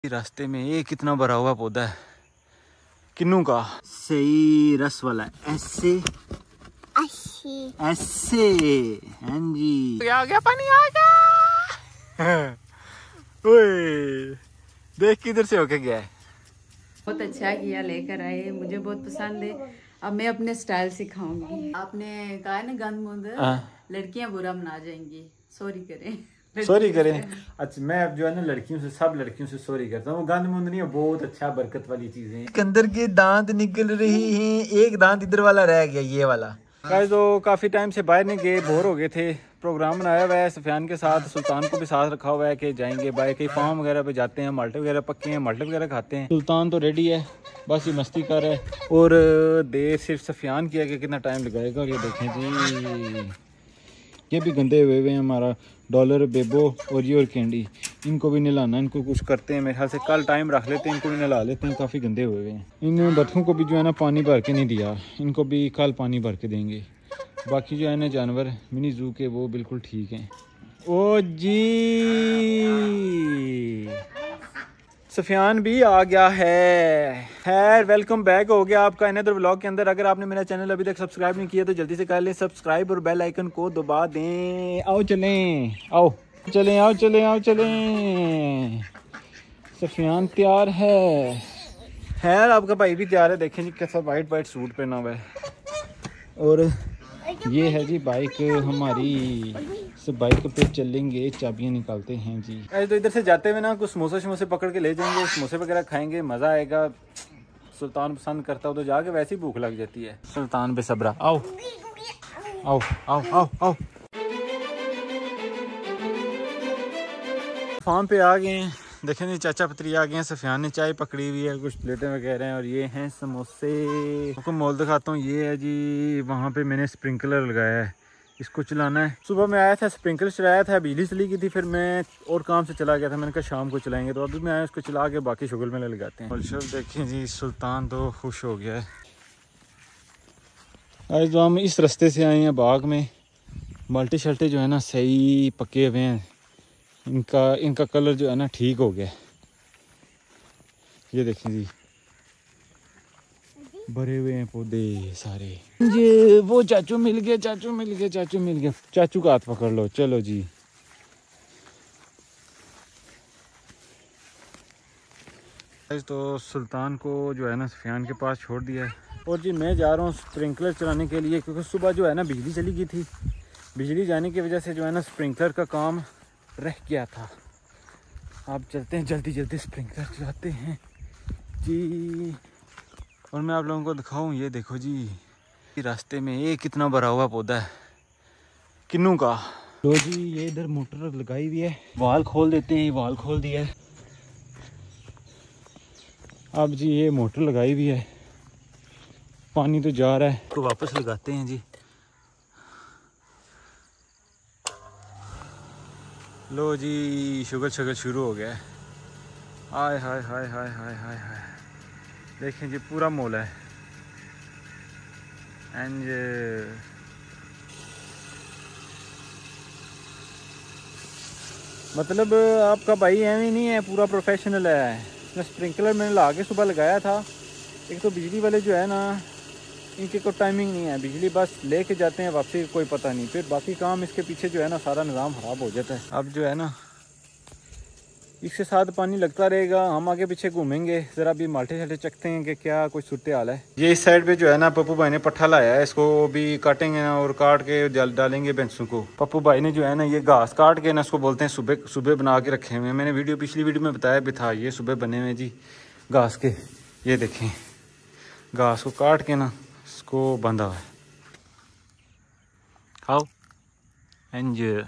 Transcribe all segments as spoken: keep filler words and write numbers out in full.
रास्ते में ये कितना भरा हुआ पौधा है, किन्नू का सही रस वाला, ऐसे ऐसे। हाँ जी, आ गया पानी आ गया। ओए देख किधर से होके गया है। बहुत अच्छा किया, लेकर आए, मुझे बहुत पसंद है। अब मैं अपने स्टाइल सिखाऊंगी। आपने कहा है ना गंद मुंद लड़कियां बुरा मना जाएंगी, सॉरी करें सॉरी करें। अच्छा मैं अब जो है ना लड़कियों से, सब लड़कियों से सॉरी करता हूँ। गंद मुंद नहीं है, बहुत अच्छा बरकत वाली चीजें हैं। अंदर के दांत निकल रही हैं, एक दांत इधर वाला रह गया, ये वाला। गाइस तो काफी टाइम से बाहर नहीं गए, बोर हो गए थे। प्रोग्राम बनाया हुआ है सफियान के साथ, सुल्तान को भी साथ रखा हुआ है कि जाएंगे बाहर कहीं फार्म वगैरह पे जाते हैं, माल्टे वगैरह पक्के हैं, माल्टे वगैरह खाते हैं। सुल्तान तो रेडी है, बस ये मस्ती कर रहा है। और देर सिर्फ सफियान किया कि कितना टाइम लगाएगा। और ये देखें जी, ये भी गंदे हुए हुए हैं। हमारा डॉलर, बेबो और ये और कैंडी, इनको भी नहलाना, इनको कुछ करते हैं मेरे ख्याल से। कल टाइम रख लेते हैं, इनको भी नहला लेते हैं, काफ़ी गंदे हुए हुए हैं। इन बत्तखों को भी जो है ना पानी भर के नहीं दिया, इनको भी कल पानी भर के देंगे। बाकी जो है ना जानवर मिनी जू के वो बिल्कुल ठीक हैं। ओ जी सफियान भी आ गया है। खैर वेलकम बैक हो गया आपका अनदर व्लॉग के अंदर। अगर आपने मेरा चैनल अभी तक सब्सक्राइब नहीं किया तो जल्दी से कर लें सब्सक्राइब और बेल आइकन को दबा दें। आओ चलें, आओ चलें, आओ चलें, आओ चलें। सफियान तैयार है। खैर आपका भाई भी तैयार है, देखें जी कैसा वाइट वाइट सूट पहना हुआ है। और ये है जी बाइक हमारी, सब बाइक पे चलेंगे, चाबियां निकालते हैं जी। ऐसे तो इधर से जाते हुए ना कुछ समोसे शमोसे पकड़ के ले जाएंगे, समोसे वगैरह खाएंगे, मज़ा आएगा। सुल्तान पसंद करता हो तो जाके वैसे ही भूख लग जाती है। सुल्तान बेसब्रा, आओ आओ आओ आओ आओ। फार्म पे आ गए हैं, देखें जी चाचा पत्री आ गए हैं। सफियान ने चाय पकड़ी हुई है, कुछ प्लेटें वगैरह हैं। और ये हैं समोसे। आपको मोल दिखाता हूँ, ये है जी, वहाँ पे मैंने स्प्रिंकलर लगाया है, इसको चलाना है। सुबह में आया था, स्प्रिंकलर चलाया था, बिजली चली गई थी, फिर मैं और काम से चला गया था। मैंने कहा शाम को चलाएंगे, तो अभी मैं आया इसको चला के बाकी शुगल में लगाते हैं। और देखें जी सुल्तान तो खुश हो गया है। आज तो हम इस रास्ते से आए हैं बाग में। बाल्टी शल्टे जो है ना सही पके हुए हैं, इनका इनका कलर जो है ना ठीक हो गया। ये देखें जी भरे हुए हैं पौधे सारे। ये वो चाचू मिल गए, चाचू मिल गए, चाचू मिल गए। चाचू का हाथ पकड़ लो, चलो जी। तो सुल्तान को जो है ना सफियान के पास छोड़ दिया है। और जी मैं जा रहा हूँ स्प्रिंकलर चलाने के लिए, क्योंकि सुबह जो है ना बिजली चली गई थी। बिजली जाने की वजह से जो है ना स्प्रिंकलर का काम रह गया था। आप चलते हैं, जल्दी जल्दी स्प्रिंकलर चलाते हैं जी। और मैं आप लोगों को दिखाऊं, ये देखो जी रास्ते में ये कितना भरा हुआ पौधा है, किन्नू का। तो जी ये इधर मोटर लगाई हुई है, वाल खोल देते हैं। वाल खोल दिया है। अब जी ये मोटर लगाई हुई है, पानी तो जा रहा है, तो वापस लगाते हैं जी। लो जी शुगर शुगर शुरू हो गया है। हाय हाय हाय हाय हाय हाय हाय, देखें जी पूरा मोल है। एंड मतलब आपका भाई एवं नहीं है, पूरा प्रोफेशनल है। मैं स्प्रिंकलर मैंने ला के सुबह लगाया था। एक तो बिजली वाले जो है ना, इनके को टाइमिंग नहीं है, बिजली बस लेके जाते हैं, वापसी कोई पता नहीं। फिर बाकी काम इसके पीछे जो है ना सारा निज़ाम ख़राब हो जाता है। अब जो है ना इसके साथ पानी लगता रहेगा, हम आगे पीछे घूमेंगे। ज़रा भी माल्टे शाल्टे चखते हैं कि क्या कुछ सूरत हाल है। ये इस साइड पे जो है ना पप्पू भाई ने पट्ठा लाया है, इसको भी काटेंगे ना और काट के जल डालेंगे भैंसों को। पप्पू भाई ने जो है ना ये घास काट के ना, इसको बोलते हैं सुबह सुबह बना के रखे हुए हैं। मैंने वीडियो पिछली वीडियो में बताया भी था, ये सुबह बने हुए जी घास के। ये देखें घास को काट के ना इसको बांधा हुआ है। खाओ एंजॉय।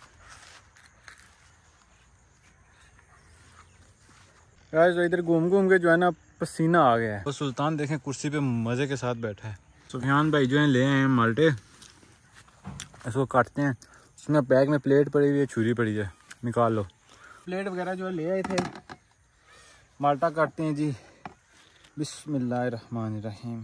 यार जो इधर घूम घूम के जो है ना पसीना आ गया है। तो सुल्तान देखें कुर्सी पे मज़े के साथ बैठा है। सुफियान भाई जो है ले आए हैं माल्टे, इसको काटते हैं। उसमें बैग में प्लेट पड़ी हुई है, छुरी पड़ी है, निकाल लो। प्लेट वगैरह जो है ले आए थे, माल्टा काटते हैं जी। बिस्मिल्लाहिर्रहमानिर्रहीम।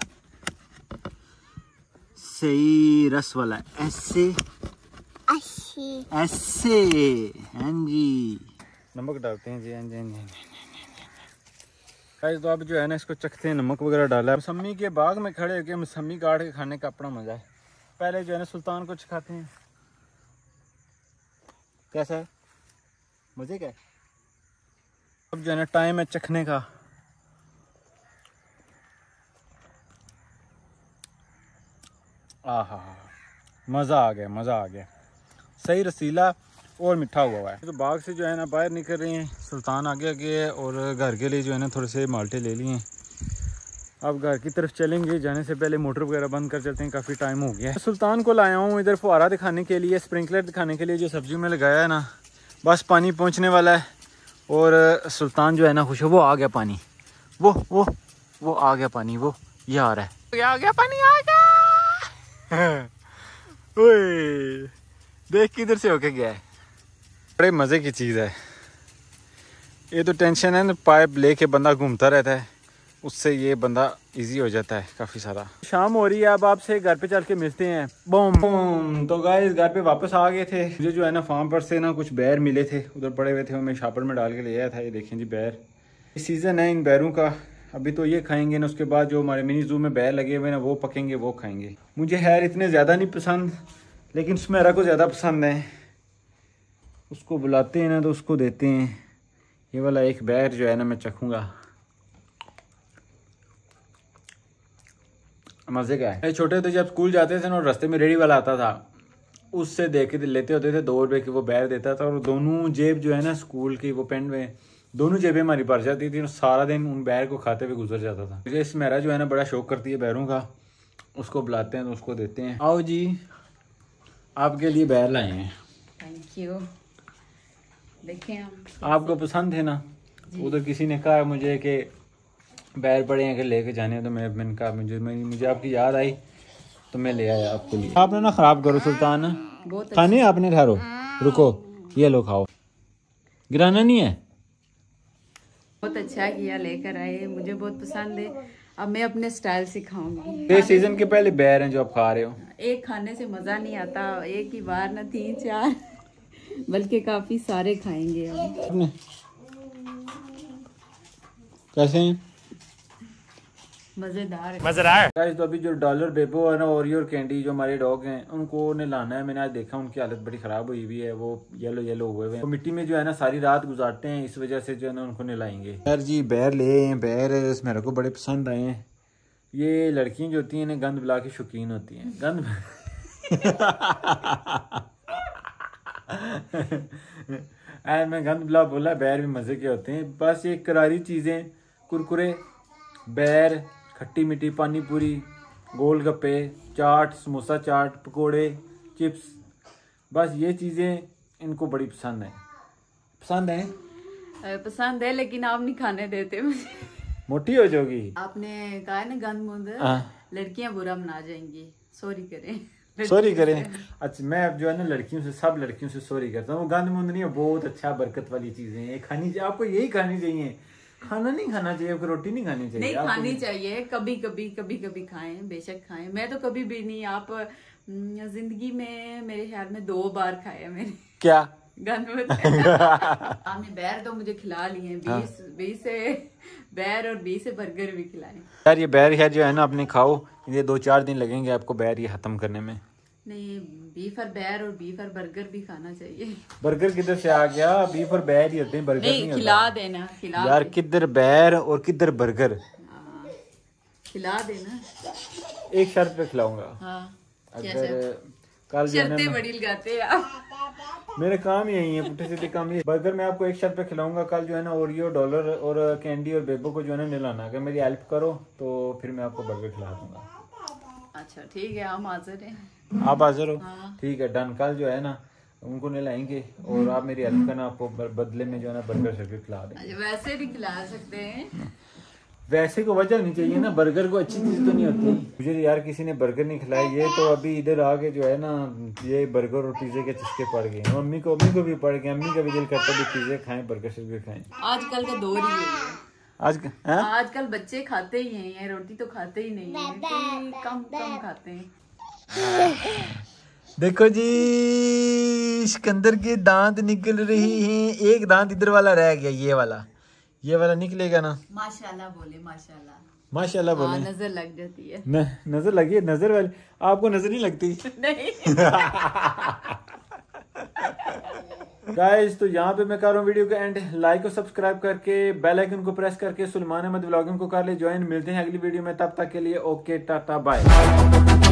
सही रस वाला, ऐसे ऐसे। हाँ जी, नमक डालते हैं जी। हाँ जी हाँ जी। गाइस तो अब जो है ना इसको चखते हैं, नमक वगैरह डाला है। मौसमी के बाग में खड़े होकर मौसमी काट के खाने का अपना मजा है। पहले जो है ना सुल्तान को चखाते हैं। कैसा है, मजे का है। अब जो है ना टाइम है चखने का। आहा, मज़ा आ गया, मज़ा आ गया। सही रसीला और मीठा हुआ हुआ है। तो बाग से जो है ना बाहर निकल रहे हैं, सुल्तान आगे आगे है और घर के लिए जो है ना थोड़े से माल्टे ले लिए हैं। अब घर की तरफ चलेंगे, जाने से पहले मोटर वगैरह बंद कर चलते हैं, काफ़ी टाइम हो गया है। सुल्तान को लाया हूँ इधर फुहारा दिखाने के लिए, स्प्रिंकलर दिखाने के लिए जो सब्जी में लगाया है ना, बस पानी पहुँचने वाला है। और सुल्तान जो है ना खुश है, वो आ गया पानी, वो वो वो आ गया पानी, वो ये आ रहा है, आ गया पानी, आ गया। ओए देख किधर से होके गया है। बड़े मज़े की चीज़ है ये। तो टेंशन है ना, पाइप लेके बंदा घूमता रहता है, उससे ये बंदा इजी हो जाता है काफ़ी सारा। शाम हो रही है, अब आपसे घर पे चल के मिलते हैं। Boom boom. तो गाइस घर पे वापस आ गए थे। मुझे जो है ना फार्म पर से ना कुछ बैर मिले थे, उधर पड़े हुए थे, वो मैं शापर में डाल के ले आया था। ये देखें जी बैर, इस सीज़न है इन बैरों का। अभी तो ये खाएंगे ना, उसके बाद जो हमारे मिनी जू में बैर लगे हुए ना वो पकेंगे, वो खाएंगे। मुझे हैर इतने ज़्यादा नहीं पसंद, लेकिन सुमेरा को ज़्यादा पसंद है। उसको बुलाते हैं ना तो उसको देते हैं। ये वाला एक बैर जो है ना मैं चखूँगा, मज़े का है। छोटे होते जब स्कूल जाते थे ना, रास्ते में रेडी वाला आता था, उससे देख के लेते होते थे, दो रुपये की वो बैर देता था। और दोनों जेब जो है ना स्कूल की, वो पेंट में दोनों जेबें हमारी भर जाती थी और सारा दिन उन बैर को खाते हुए गुजर जाता था। मुझे सुमेरा जो है ना बड़ा शौक करती है बैरों का, उसको बुलाते हैं तो उसको देते हैं। आओ जी, आपके लिए बैर लाए हैं। Thank you. देखें हम, आपको पसंद है ना, उधर किसी ने कहा मुझे कि बैर पड़े हैं कि लेके जाने, तो मैं मैंने कहा मुझे मुझे आपकी याद आई तो मैं ले आया आपके लिए। आपने ना ख़राब करो सुल्तान, खाने आपने ठहरो, रुको, ये लो खाओ, गिराना नहीं है। बहुत अच्छा किया लेकर आए, मुझे बहुत पसंद है। अब मैं अपने स्टाइल सिखाऊंगी। ये सीजन के पहले बैर हैं जो आप खा रहे हो। एक खाने से मज़ा नहीं आता, एक ही बार ना तीन चार बल्कि काफ़ी सारे खाएंगे हम। कैसे हैं? मज़ेदार है। मज़ेदार। गाइस तो अभी जो डॉलर बेबो है ना, ओरियो और कैंडी जो हमारे डॉग हैं, उनको नहलाना है। मैंने आज देखा उनकी हालत बड़ी ख़राब हुई हुई है, वो येलो येलो हुए हुए हैं। वो मिट्टी में जो है ना सारी रात गुजारते हैं, इस वजह से जो है ना उनको नहलाएंगे। यार जी बैर ले हैं, बैर मेरे को बड़े पसंद आए हैं। ये लड़कियाँ जो होती हैं ना गंद बुला की शौकीन होती हैं, गंद ऐ मैं गंद बुला बोला, बैर भी मज़े के होते हैं। बस ये करारी चीज़ें, कुरकुरे, बैर, खट्टी मीठी पानी पूरी, गोलगप्पे, चाट, समोसा चाट, पकोड़े, चिप्स, बस ये चीज़ें इनको बड़ी पसंद है। पसंद है पसंद है, लेकिन आप नहीं खाने देते मुझे। मोटी हो जाओगी। आपने कहा ना गंद मुंद लड़कियां बुरा मना जाएंगी, सॉरी करें। सॉरी करें। अच्छा मैं अब जो है ना लड़कियों से, सब लड़कियों से सॉरी करता हूँ। गंद मुंद नहीं है, बहुत अच्छा बरकत वाली चीज़ें हैं, खानी चाहिए आपको, यही खानी चाहिए। खाना नहीं खाना चाहिए आपको, रोटी नहीं खानी चाहिए। नहीं खानी चाहिए, कभी कभी कभी कभी खाएं, बेशक खाएं। मैं तो कभी भी नहीं, आप जिंदगी में मेरे ख्याल में दो बार खाया मैंने। क्या गंद आपने बैर तो मुझे खिला लिए, बीस बीस से बैर और बीस से बर्गर भी खिलाए। यार ये बैर है जो है ना अपने खाओ, ये दो चार दिन लगेंगे आपको बैर ये खत्म करने में। नहीं, बीफ और बैर और बीफ और बर्गर भी खाना चाहिए। बर्गर किधर से आ गया, बीफ और बैर ही होते हैं, बर्गर नहीं, नहीं खिला देना, खिला यार दे। किधर बैर और किधर बर्गर, खिला देना। एक शर्त पे खिलाऊंगा। हाँ, अगर कल शर्तें बड़ी लगाते हैं आप। मेरे काम यही है, पुट्ठे सीधे काम ये। बर्गर मैं आपको एक शर्त पे खिलाऊंगा, कल जो है ना ओरियो, डॉलर और कैंडी और बेबो को जो है ना नहलाना। अगर मेरी हेल्प करो तो फिर मैं आपको बर्गर खिला दूंगा। अच्छा ठीक है, हम हाजिर हैं। आप हाजिर हो? हाँ। ठीक है डन। कल जो है ना उनको नहलाएंगे और आप मेरी हेल्प करना, आपको बदले में जो है ना बर्गर शर्गर खिला देंगे। वैसे नहीं खिला सकते हैं, वैसे को वजह नहीं चाहिए ना, बर्गर को अच्छी चीज तो नहीं होती। मुझे यार किसी ने बर्गर नहीं खिलाया, ये तो अभी इधर आके जो है ना ये बर्गर और पिज्जे के चस्के पड़ गए। मम्मी को अम्मी को भी पड़ गए, अम्मी का भी दिल करता है पिज्जे खाएं, बर्गर शर्गर खाएं। आजकल का दौर ही है। आज आजकल बच्चे खाते ही हैं, रोटी तो खाते ही नहीं है, कम कम खाते हैं। देखो जी सिकंदर के दांत निकल रही हैं। एक दांत इधर वाला रह गया, ये वाला ये वाला निकलेगा ना। माशाल्लाह बोले, माशाल्लाह माशाल्लाह बोले। हाँ, नजर लग जाती है। न, नजर लगी है। नजर वाली आपको नजर नहीं लगती? नहीं। गाइस तो यहाँ पे मैं कर रहा हूँ वीडियो का एंड। लाइक और सब्सक्राइब करके बेल आइकन को प्रेस करके सुलेमान अहमद व्लॉगिंग को कर ले ज्वाइन। मिलते हैं अगली वीडियो में, तब तक के लिए ओके टाटा बाय।